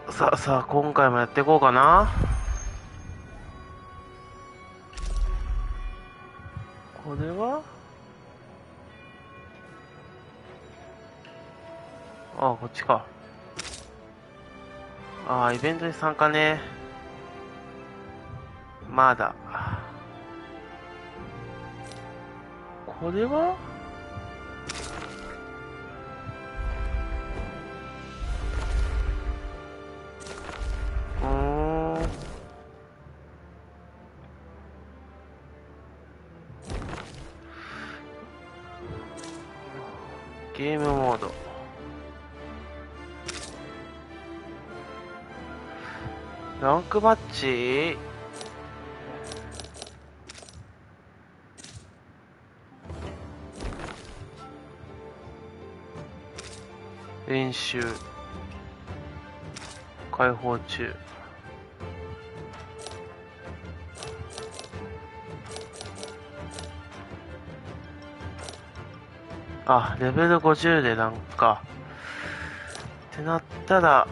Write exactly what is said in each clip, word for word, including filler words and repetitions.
さあさあ、今回もやっていこうかな。これはああ、こっちか。ああ、イベントに参加ね。まだ。これはうーん。ゲームモード。ランクマッチ練習開放中。あ、レベルごじゅうでランクか。ってなったら、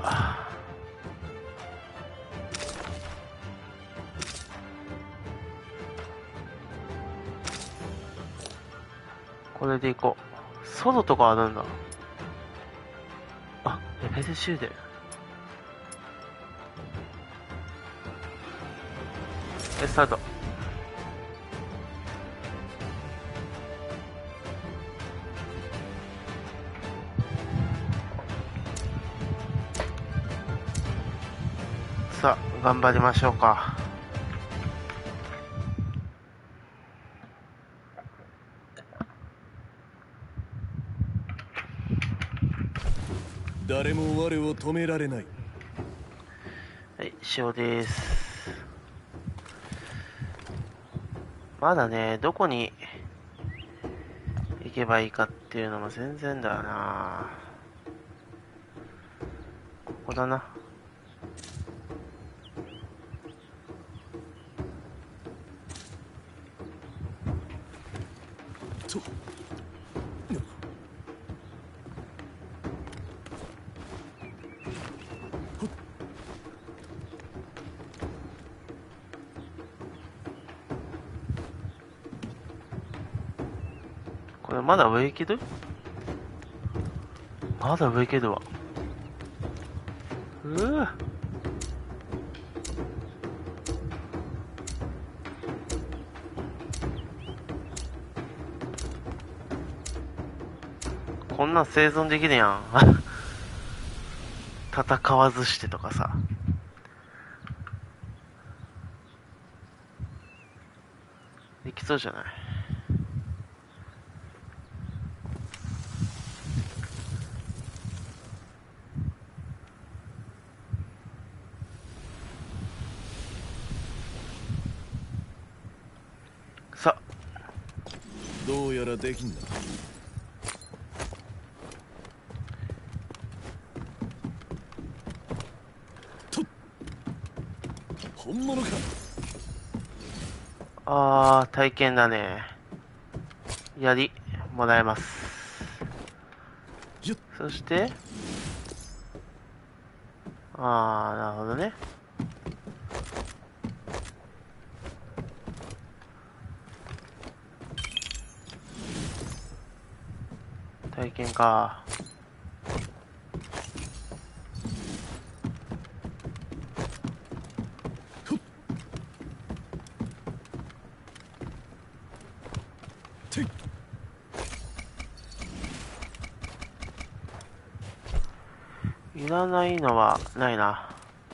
これでいこう。ソロとかあるんだ。あ、レベルじゅうで。え、スタート。さあ、頑張りましょうか。 誰も我を止められない。 はい、塩です。まだね、どこに行けばいいかっていうのも全然だよな。ここだな。 とこれまだ上行ける？まだ上行けるわ。うぅ。こんなん生存できるやん。戦わずしてとかさ。できそうじゃない？さ、 どうやらできんな。と本物か。 あー、体験だね。やり、もらえます。 よっそして、あー、なるほどね。体験か。 ふっていいらないのはないな。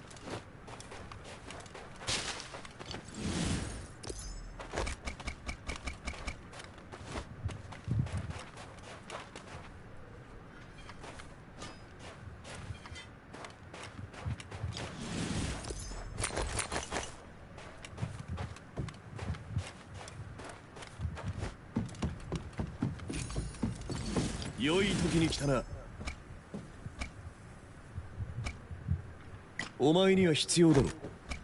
良い時に来たな。お前には必要だろう。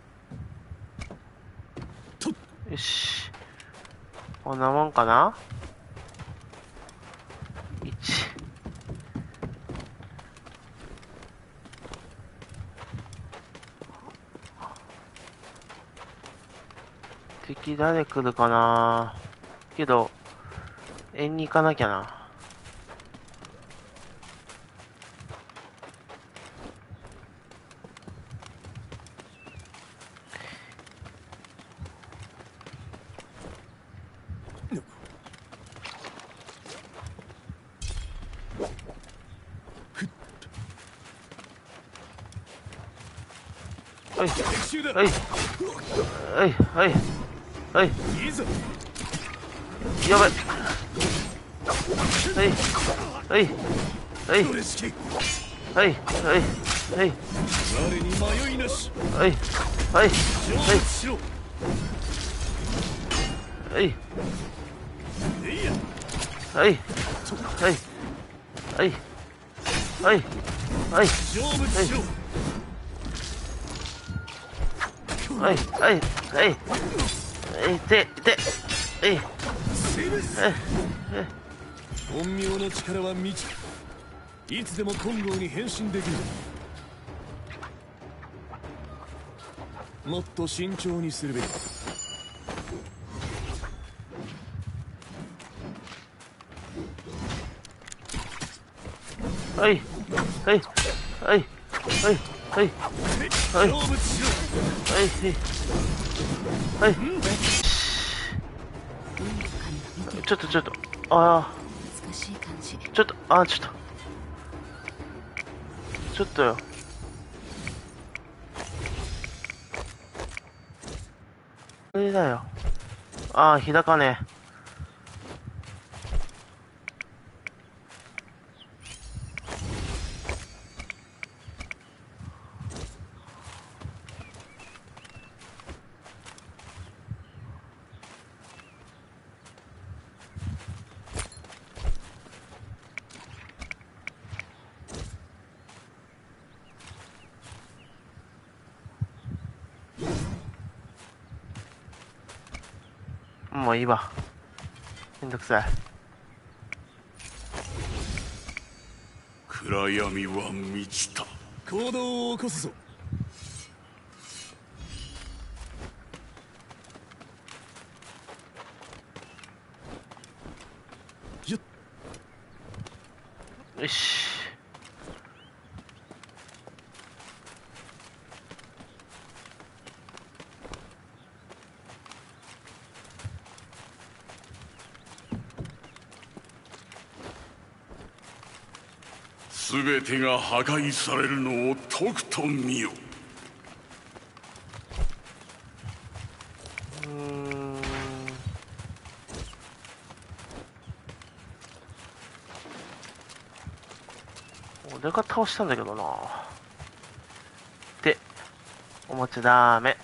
とよし。こんなもんかな？ いち。 敵誰来るかな。けど、円に行かなきゃな。はい、はい、はい、はい、はい、やばい。はい、はい、はい、はい、はい、はい、はい、 我に迷いなし。 はい、はい、 しろ。 はい、 えいや。 はい、はい、はい、はい、はい、 成仏しろ。 はい、はい、はい、いて、いて、はい、 陰陽の力は未知。いつでも金剛に変身できる。もっと慎重にするべき。 はい、はい、はい、はい、はい、はい、 成仏しろ。 はい、はい、ちょっとちょっと、ああ、 難しい感じ。 ちょっと、ああ、ちょっと、ちょっとよ。これだよ。ああ、日高ね。もういいわ。めんどくさい。 暗闇は満ちた。行動を起こすぞ。よっ。 よし。 すべてが破壊されるのをとくと見よ。 うーん。俺が倒したんだけどな。って思っちゃダメ。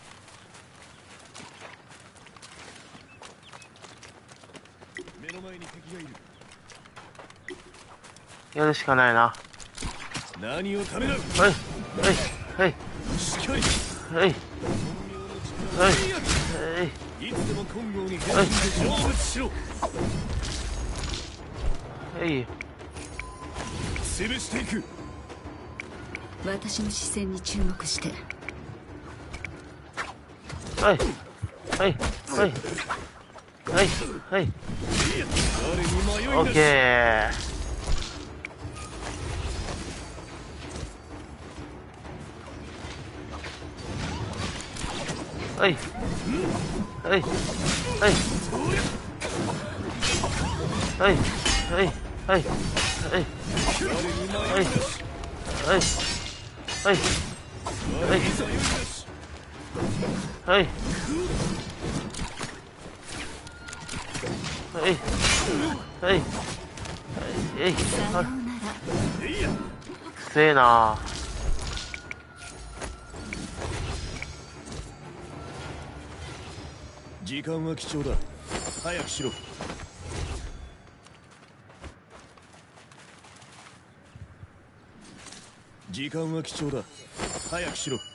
目の前に敵がいる。 やるしかないな。 何をためらう。 はい、はい、 しっかり。 はい、はい、はい、 いつでも金剛に変身で成仏しろ。 はい、はい。 潰していく。 私の視線に注目して。 はい、はい、はい、はい、はい。 誰に迷いなし。 オッケー。はい、はい、はい、はい、はい、はい、はい、はい、はい、はい、はい、はい、はい、はい、えい、 さようなら。 くせえな。 時間は貴重だ。早くしろ。時間は貴重だ。早くしろ。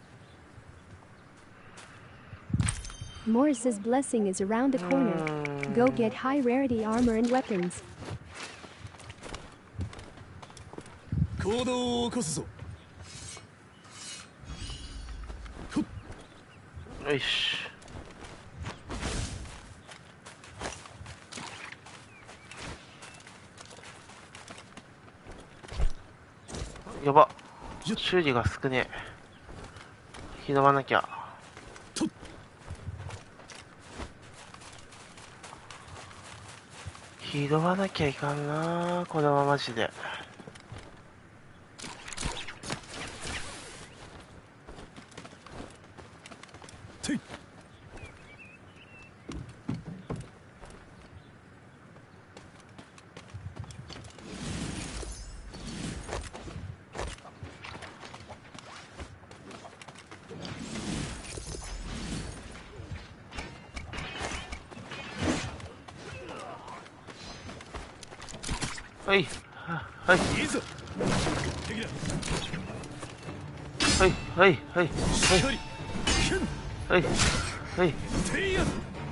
Morris's blessing is around the corner. go get high rarity armor and weapons. 行動を起こすぞ。 よいしやば、修理が少ねえ。拾わなきゃ。拾わなきゃいかんな、これはマジで。はいはいいいぞ。 はいはいはいしっかり。 はいはいていや。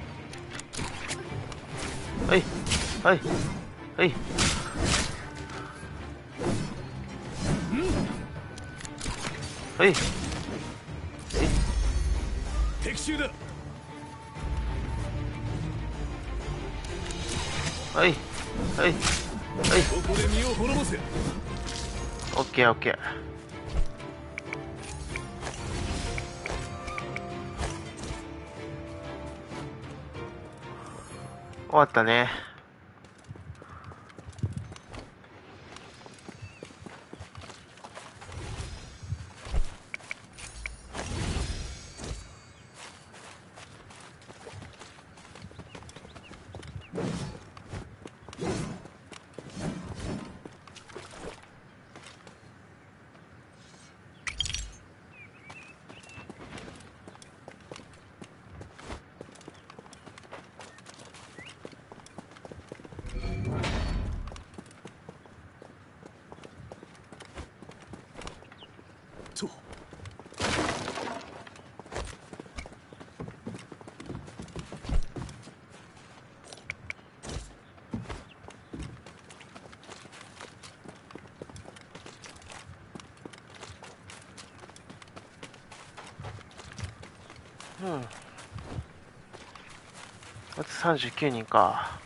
はいはいはいはい敵襲だ。 はいはいはい、 ここで身を滅ぼせ。 オッケーオッケー。終わったね。 と。 うん。あとさんじゅうきゅうにんか。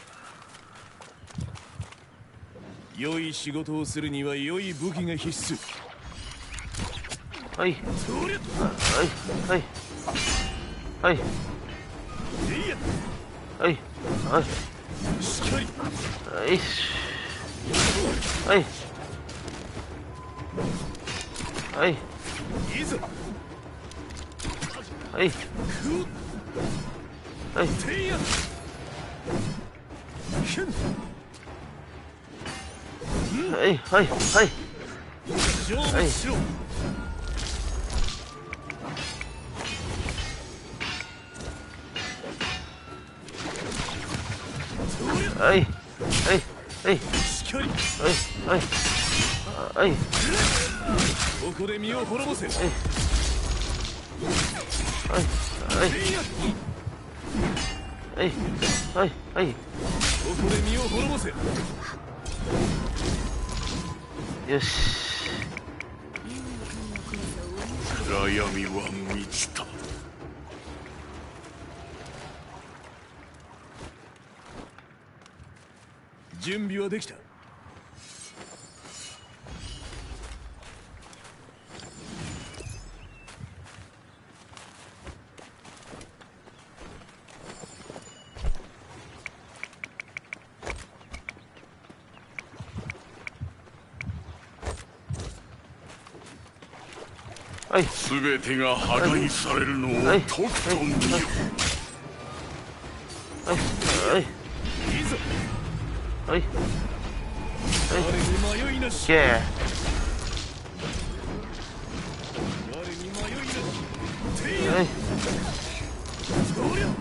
良い仕事をするには良い武器が必須。 はいそりゃ。 はいはいはいていや。 はいはいしっかり。 はいしはいはいいいぞ。 はいふはいていや。ひゅん。 はいはいはい勝負しろ。 はいはいはいしっかり。 はいはいはいここで身を滅ぼせ。 はいはいていや。 はいはいはいここで身を滅ぼせ。 よし。 暗闇は満ちた。準備はできた。 はい、 すべてが破壊されるのをとくと見よ。 はいはいいざ。 はいはい我に迷いなし。 オッケー。 我に迷いなし。ていや。 はいそりゃ。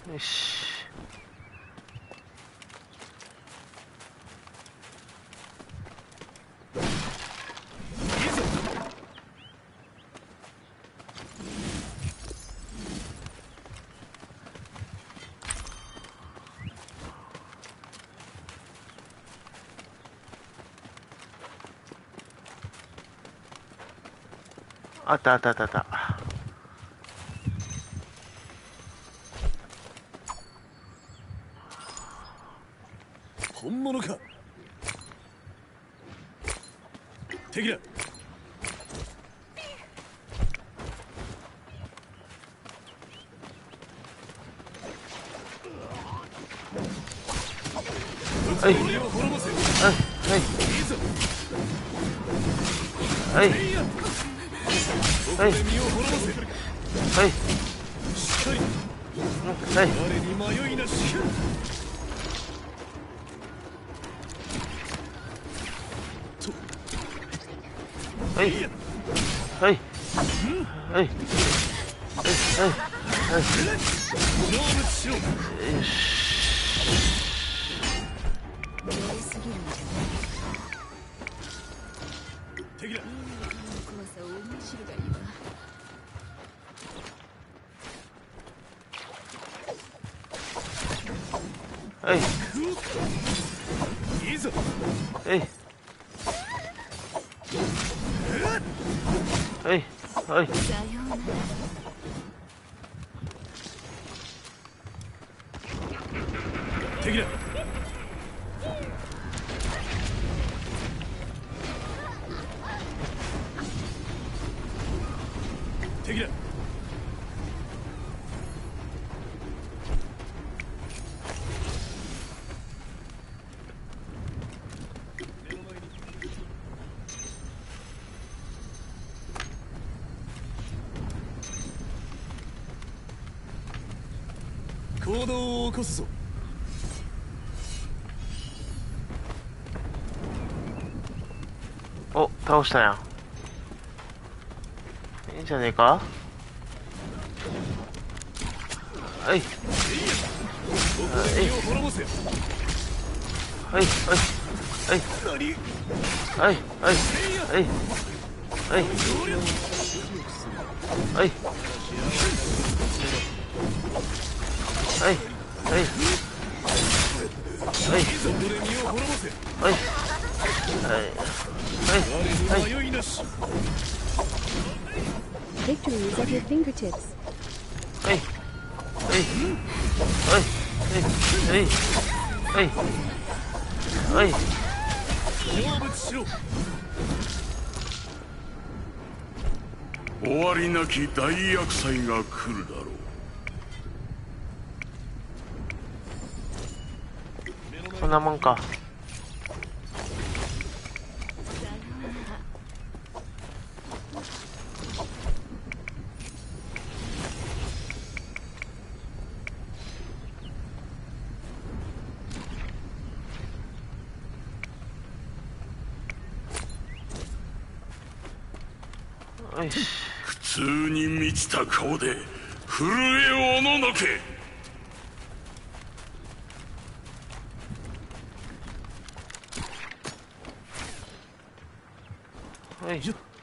よし。あったあったあったあった。 本物か。敵だ。 はい俺を滅ぼせ。 はいはいはいはいここで身を滅ぼせ。 はいしっかり。 はい我に迷いなし。 はいはいはいはいはい成仏しろ。 よし。 弱すぎるんじゃ敵だ。 ない。この怖さを面白がいいわ。 はいいいぞ。 はいはいはいさようなら。 敵だ。敵だ。行動を起こすぞ。 お、倒したやん。いいんじゃねえか。はいここで身を滅ぼせ。 はいはいはい何。 はいはいはいはいはいはいはいはいそこで身を滅ぼせ。 はいはい我に迷いなし。 Victory is at your fingertips. はいはいはいはいはいはい成仏しろ。 終わりなき大厄災が来るだろう。 そんなもんか。よし。 苦痛に満ちた顔で震えをおののけ。 はい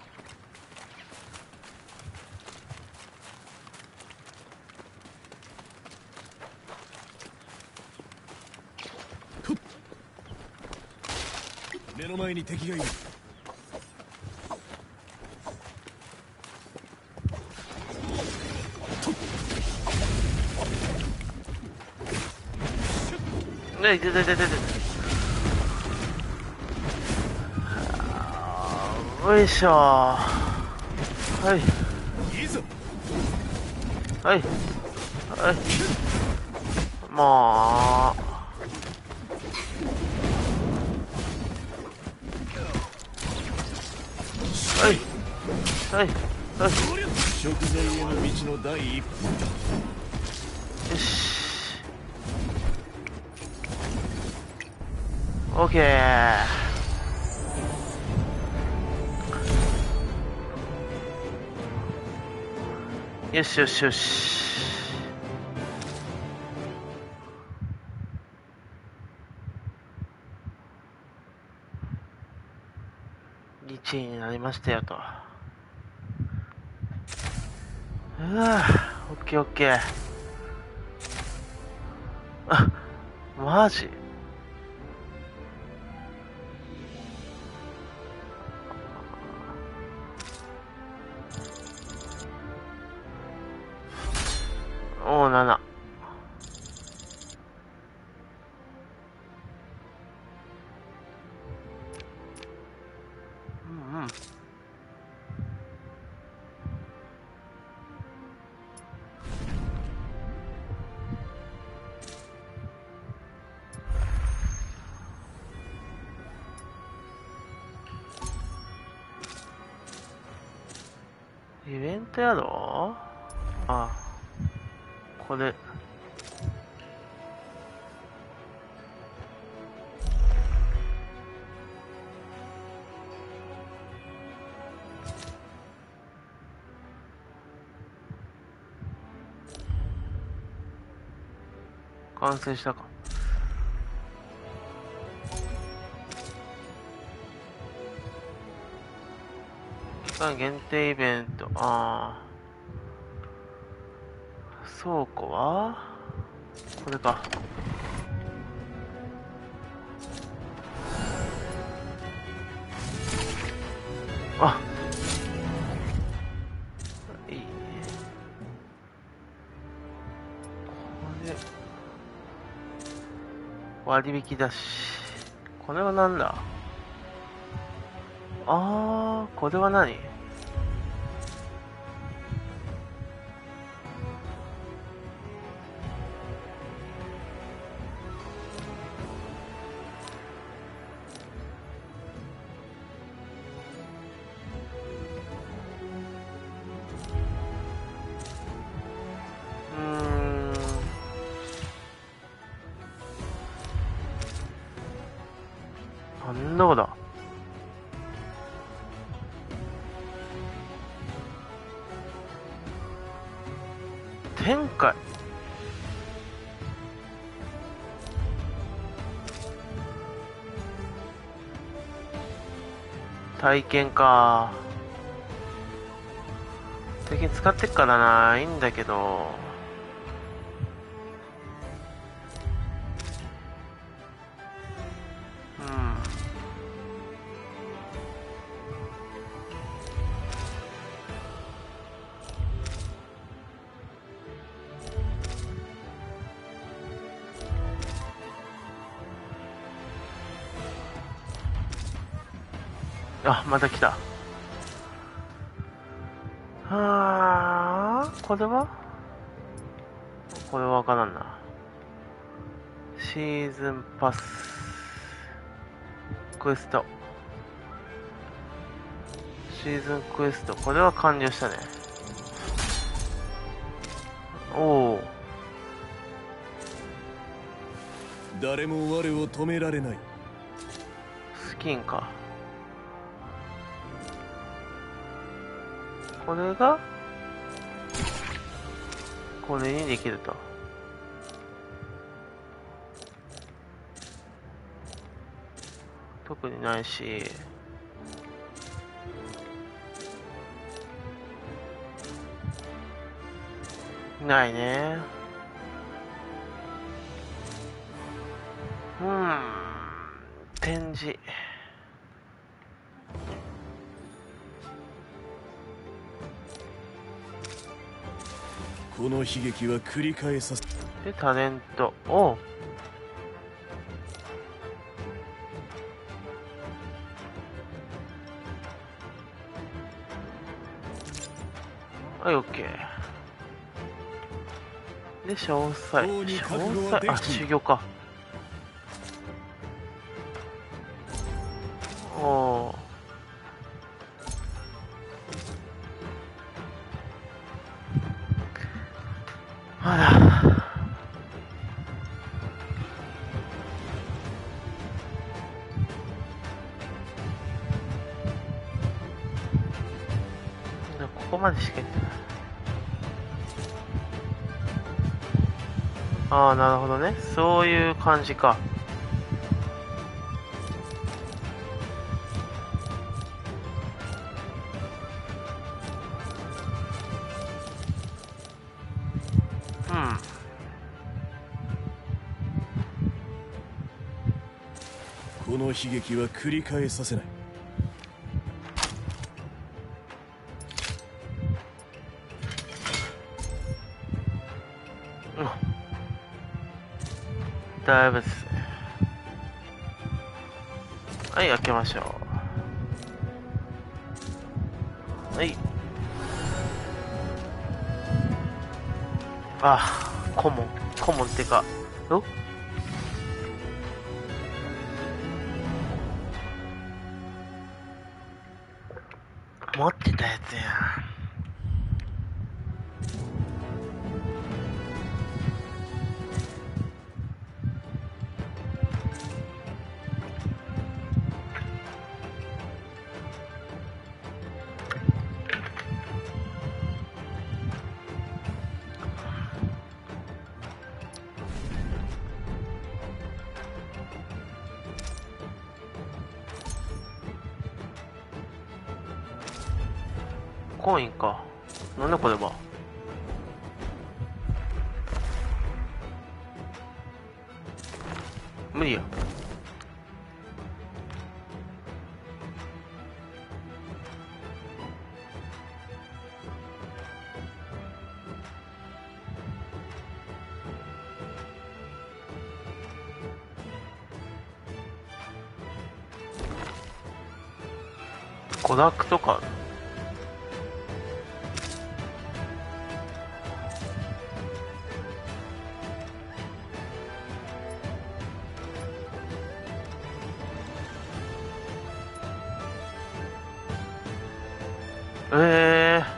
目の前に敵がいる。 ねいてててててよいしょ。はいいいぞ。 はいはいもうはいはいはい食材への道の第一歩。 よしオッケー。よしよしよし。 ちいになりましたよと。うわぁ、オッケーオッケー。あ、マジ？おー、なな。うんうん。イベントやろ？あ、これ。完成したか。期間限定イベント、ああ。倉庫はこれか。あ、いいね。これ割引だし、これはなんだ？あー、これは何？うーん、なんだこだ。天界。体験か。最近使ってっからな、いいんだけど。うん。あ、また来た。はあ、これはこれはわからんな。シーズンパス。クエスト。シーズンクエスト。これは完了したね。おお。 誰も我を止められない。 スキンか。これがこれにできると。特にないし、ないね。うーん、展示。 この悲劇は繰り返させ。 で、タレント。おう。はい、オッケー。で、詳細。詳細。あ、修行か。おお。まだ。ここまでしか言ってない。ああ、なるほどね。そういう感じか。 この悲劇は繰り返させない。 うん、だいぶですね。はい、開けましょう。はい。あ、顧問顧問ってか、お持ってたやつや。コインか。なんだこれは。無理や。娯楽とか。ええ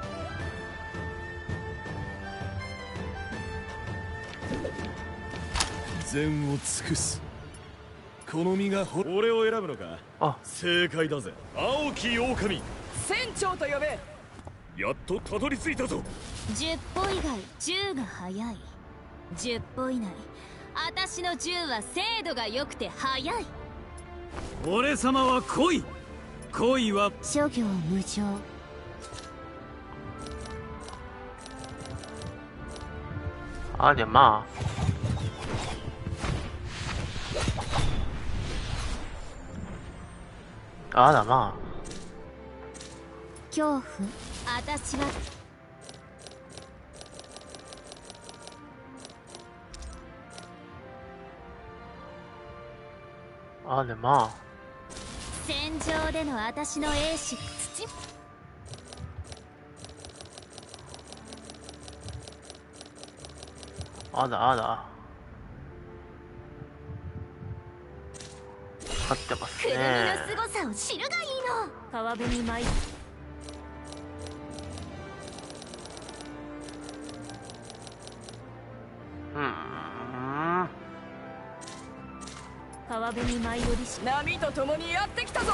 ー、善を尽くす。この身がほ俺を選ぶのか。 あ、 正解だぜ。青き狼船長と呼べ。 やっとたどり着いたぞ。 じゅっぽ以外じゅうが早い。じゅっぽ以内私のじゅうは精度が良くて早い。 俺様は恋。恋は諸行無常。 あれまあ。あらま恐怖。私はあ。あれまあ。 戦場での私の英志土。 あらあら。勝ってますくるみね。 の凄さを知るがいいの。川辺に舞いうーん。 川辺に舞い降りし波と共にやってきたぞ。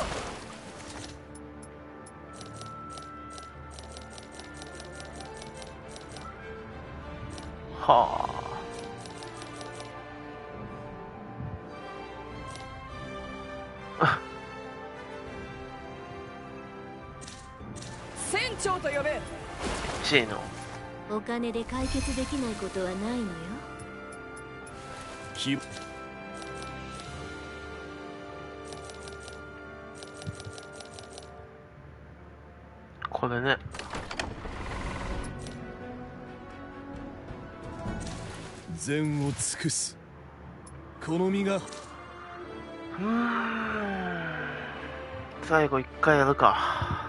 はあ。 船長と呼べ。 シーの。 お金で解決できないことはないのよ。 きこれね。 善を尽くす。この身がうーん。最後一回やるか。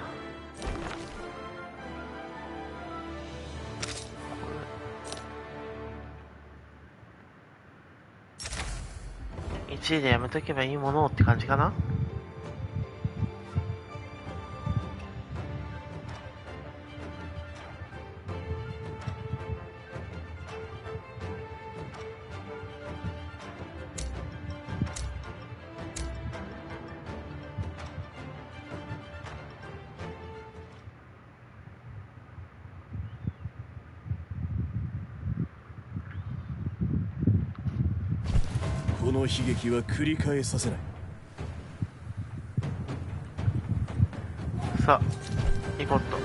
いちいでやめとけばいいものって感じかな。 この悲劇は繰り返させない。 さあ行こうと。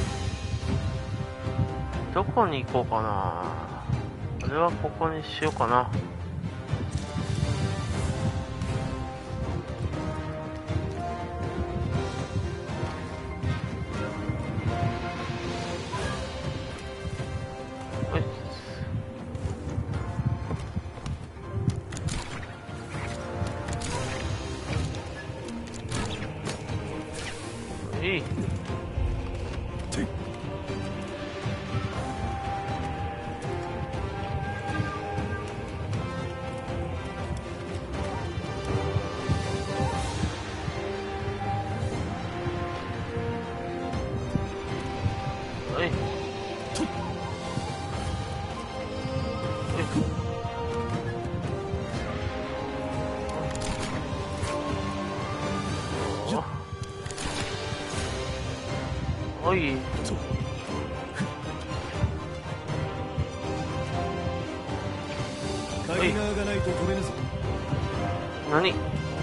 どこに行こうかな。俺はここにしようかな。 おい。 鍵側がないと取れぬぞ。 何？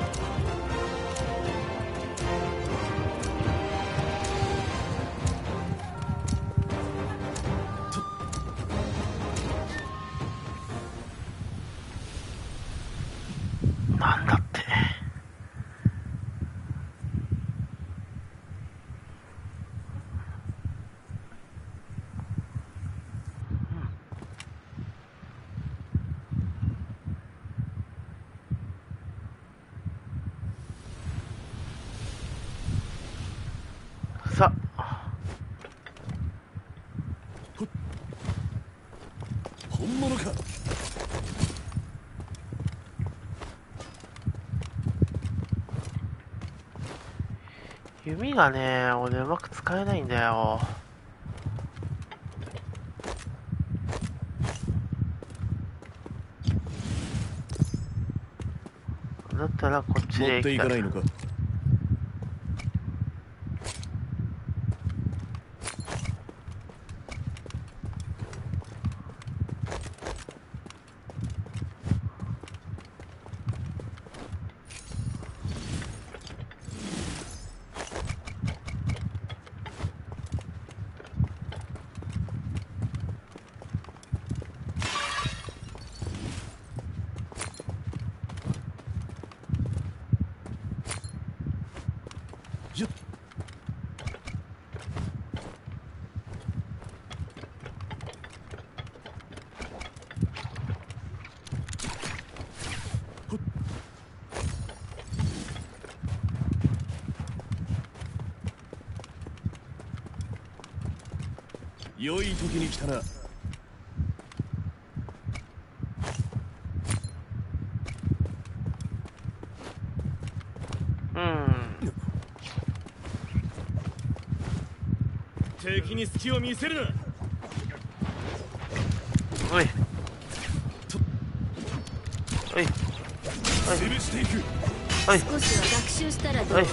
なんだって。さあ、 本物か。 弓がね、俺うまく使えないんだよ。だったらこっちで持っていかないのか。良い時に来たな。 うん。 敵に隙を見せるな。 おい。おい。おい。 潰していく。 おい。 少しは学習したらどう？ おい。おい。おい。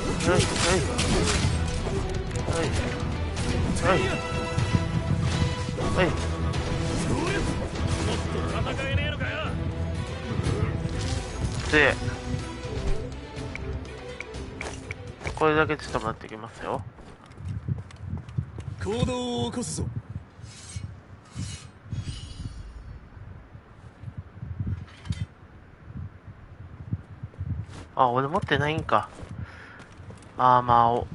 おい。おい。おい。 もっと戦えねえのかよ。 で、これだけちょっと待ってきますよ。 行動を起こすぞ。 あ、俺持ってないんか。アーマーを。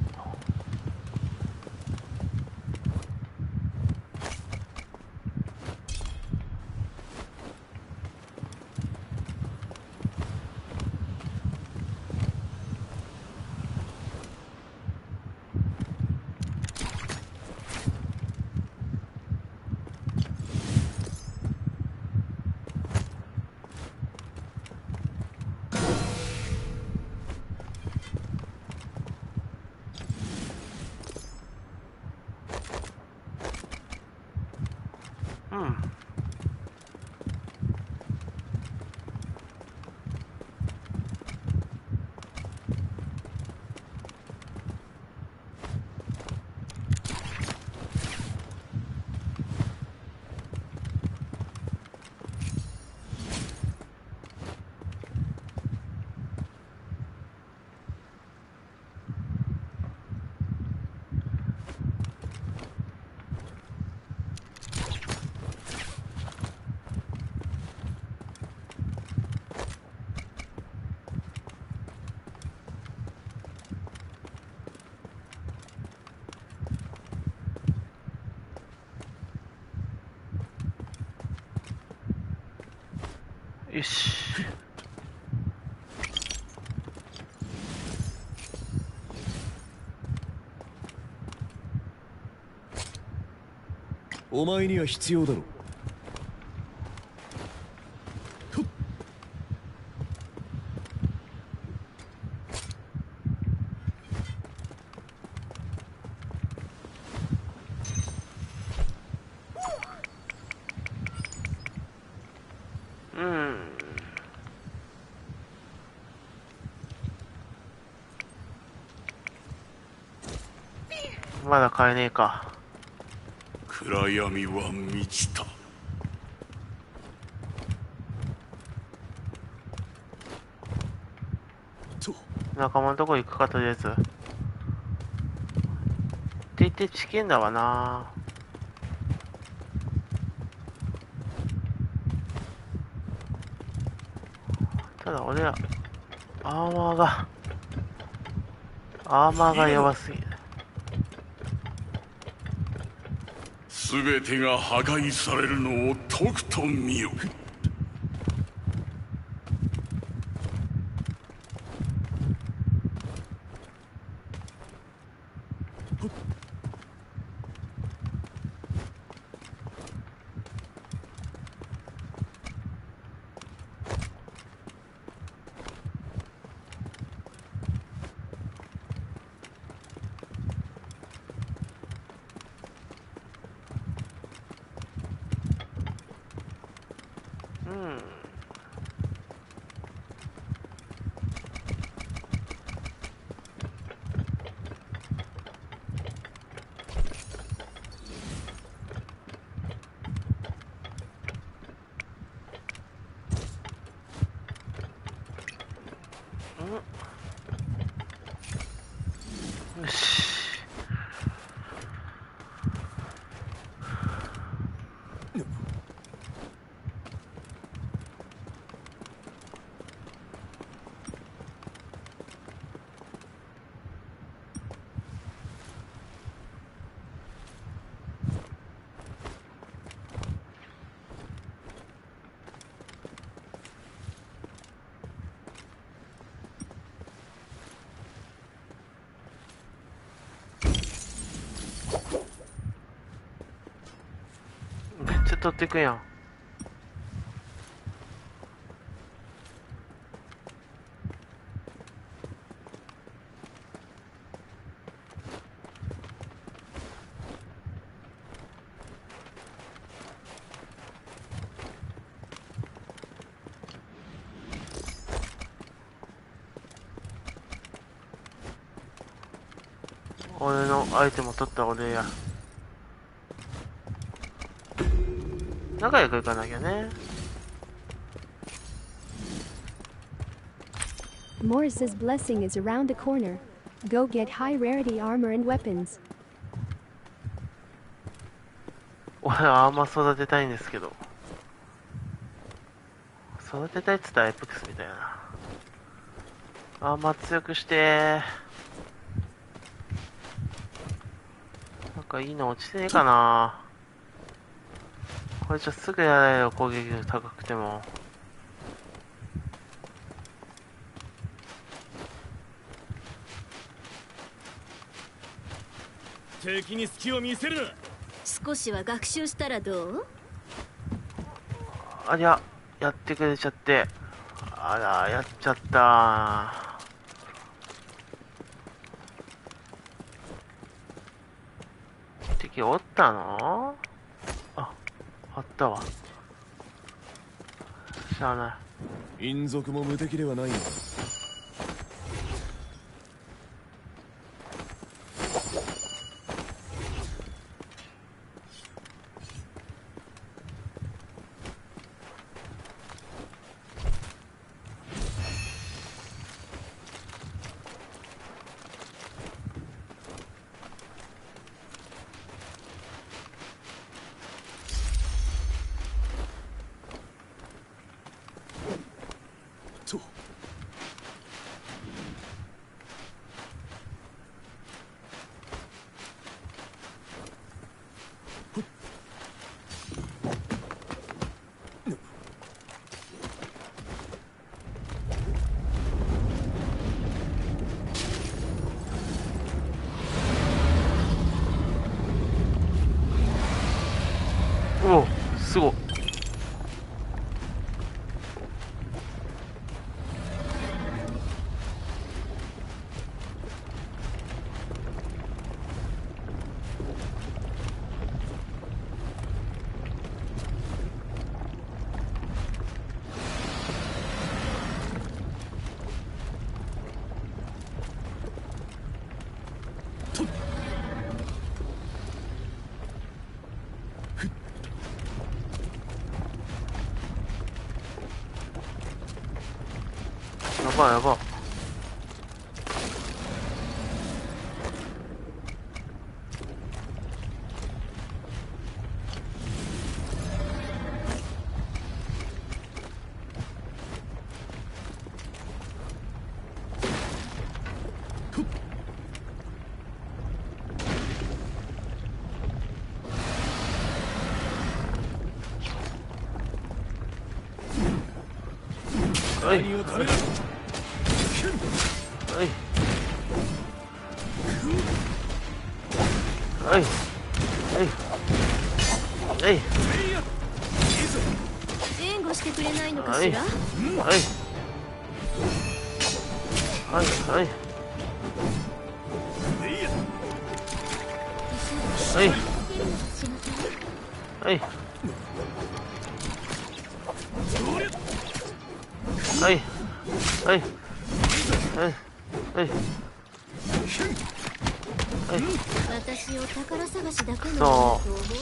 うん。よし。 お前には必要だろう。 まだ買えねえか。 暗闇は満ちた。 と仲間のとこ行くか、とりあえず。って言ってチキンだわな。ただ俺らアーマーがアーマーが弱すぎる。 全てが破壊されるのをとくと見よ。 よし。めっちゃ取ってくやん。俺のアイテムを取った俺や。仲良くいかなきゃね。 Morris's blessing is around the corner. Go get high rarity armor and weapons. 俺はあんま育てたいんですけど。育てたいっつったらエプックスみたいな。あんま強くしてー。なんかいいの落ちてねえかな。これじゃすぐやられるよ、攻撃力高くても。 敵に隙を見せるな。 少しは学習したらどう？ ありゃ、やってくれちゃって。あら、やっちゃったー。敵おったの？あ、あったわ。しゃあない。 陰族も無敵ではないんだ。とおお、すごい。 ばやば。はい何をためらう。 はいはいはいはい援護してくれないのかはいしら。 はいはいはいはいはいはいはいはいはい私を宝探しだけのものとそ思わないことね。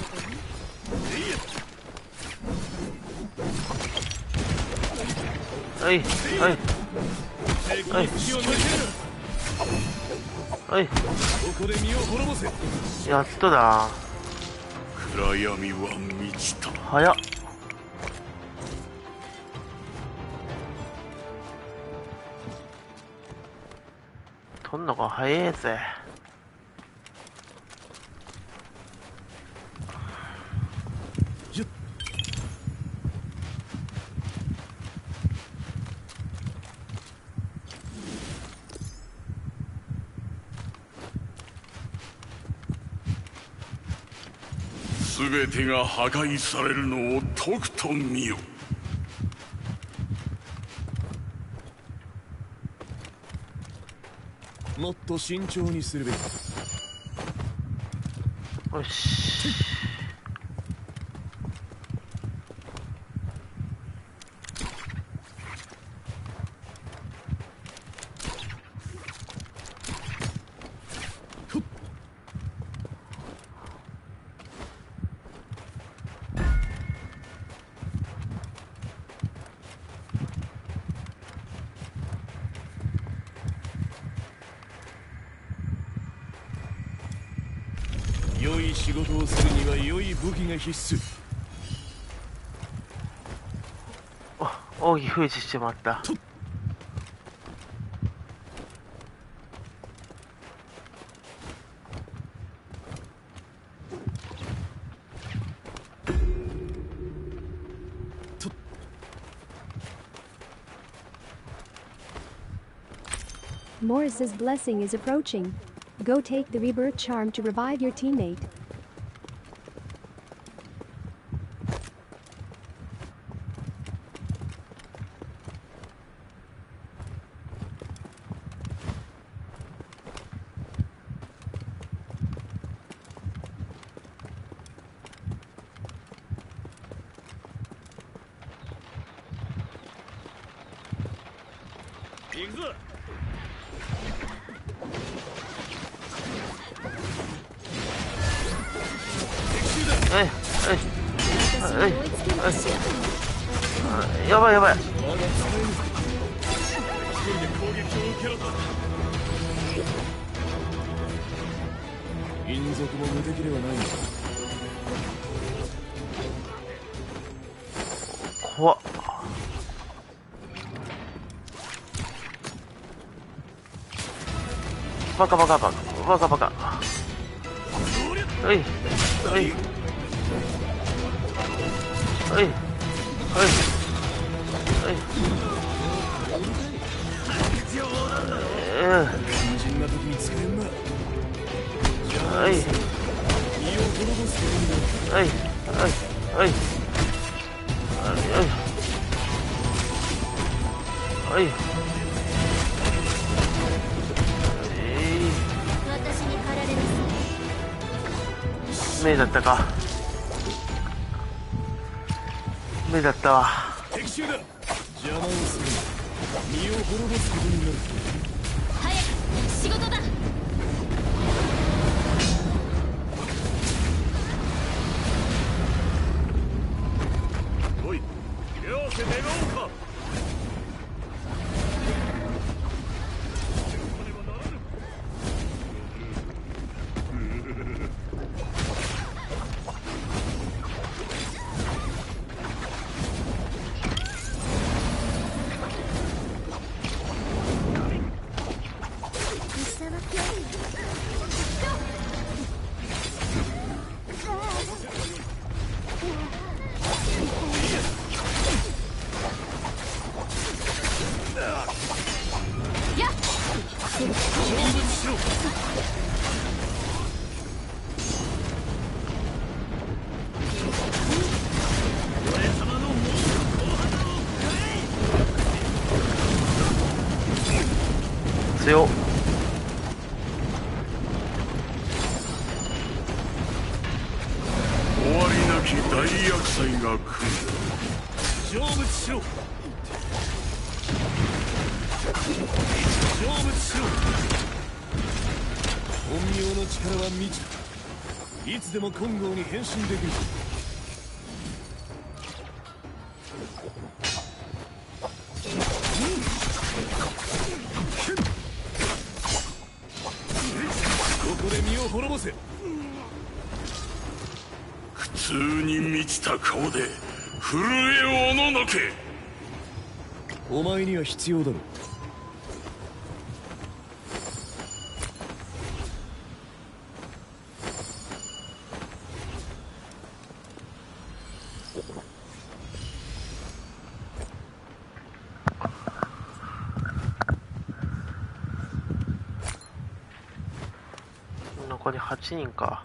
うはいはい敵に隙を抜けるはいここで身を滅ぼせ。 やっとだ。 暗闇は満ちた。 早っ。飛んのが早えぜ。 全てが破壊されるのをとくと見よ。 もっと慎重にするべき。 よし。 良い仕事をするには良い武器が必須。 お奥義封じしてまった。 Morris's blessing is approaching. Go take the rebirth charm to revive your teammate. はいはいはいはい。やばいやばい。 陰族も無敵ではないのか。 怖っ。バカバカバカバカバカ。はいはいはいはいはい肝心な時に使えんな。 はい身を滅ぼすことになる。 はいはいはいはいはい私に駆られなさい。 目だったか。目だったわ。 敵襲だ。邪魔をするな。身を滅ぼすことになる。 早く仕事だ。 おい、両手願おうか。 強っ。 終わりなき大厄災が来る。 成仏しろ。成仏しろ。陰陽の力は未知だ。いつでも金剛に変身できる。ここで身を滅ぼせ。 苦痛に満ちた顔で震えおののけ。 お前には必要だろ。 残りはちにんか。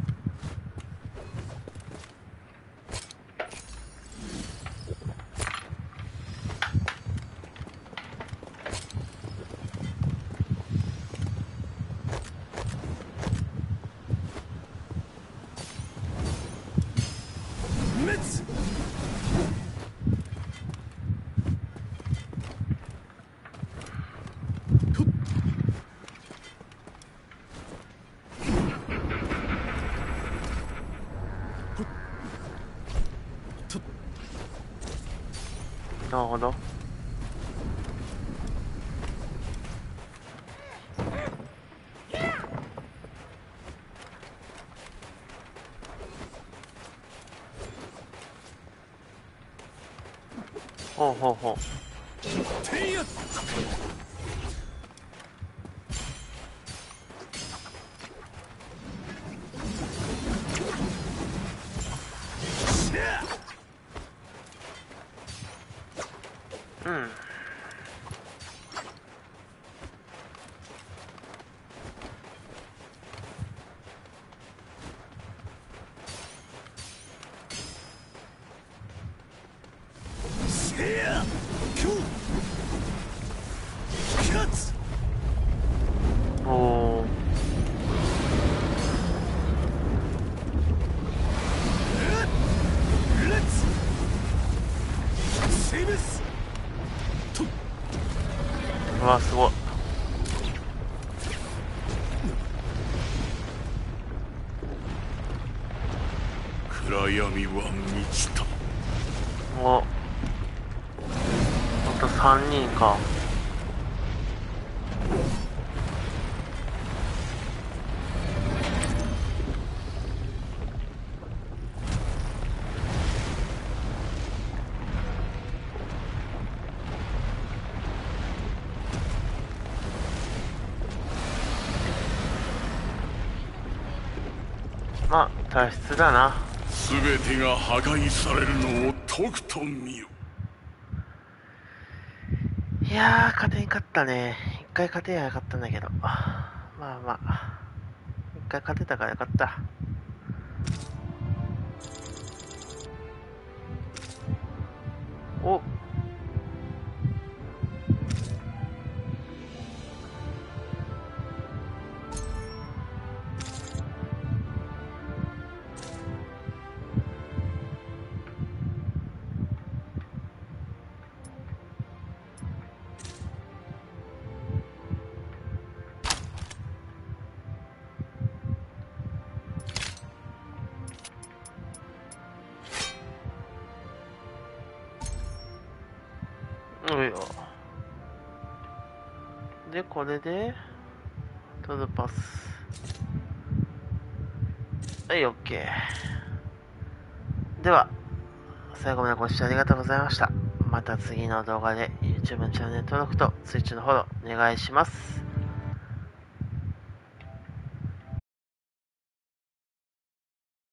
なるほど。ほうほうほう。 てやっ。 うん。 せや。今日。勝つ。 おお。 レッツ。セイブス。 うわ、すごい。 暗闇は満ちた。 お、あとさんにんか。まあ脱出だな。 全てが破壊されるのをとくと見よ。 いやー、勝てんかったね。一回勝てやよかったんだけど、まあまあ一回勝てたからよかった。お、うよ。で、これで、トルパス。はい、オッケー。では、最後までご視聴ありがとうございました。また次の動画で YouTube のチャンネル登録と Twitch のフォローお願いします。